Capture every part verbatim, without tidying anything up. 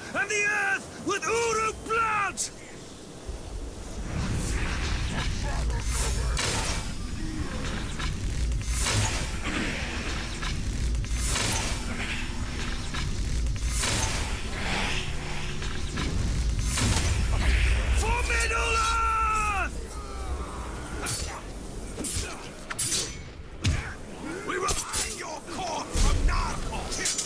and the earth with Uru blood! For Middle Earth! We will hang your corpse from Narcos!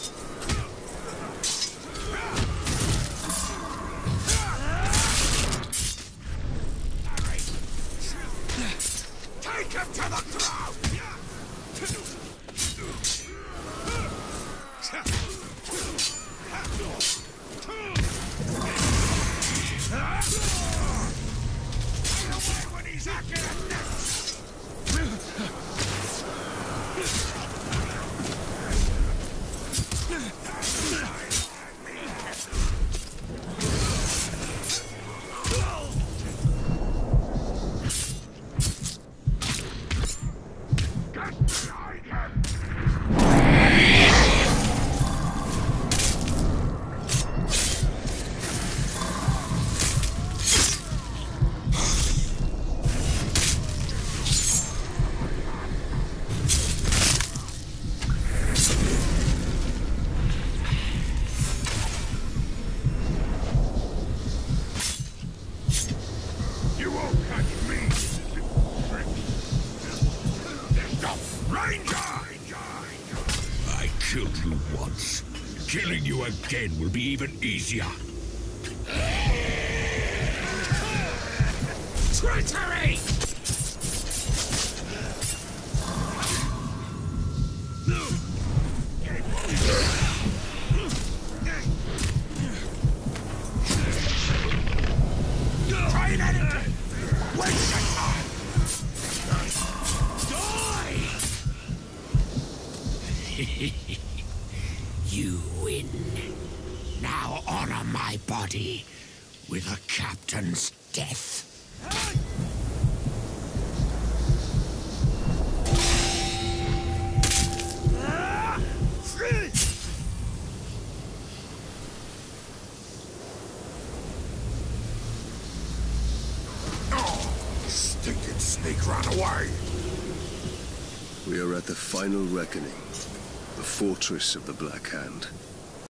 Take him to the ground! When he's acting at this! I killed you once. Killing you again will be even easier. Treachery! Try it again! Waste your time! You win. Now honor my body with a captain's death. Oh, stinking snake ran away. We are at the final reckoning. The fortress of the Black Hand.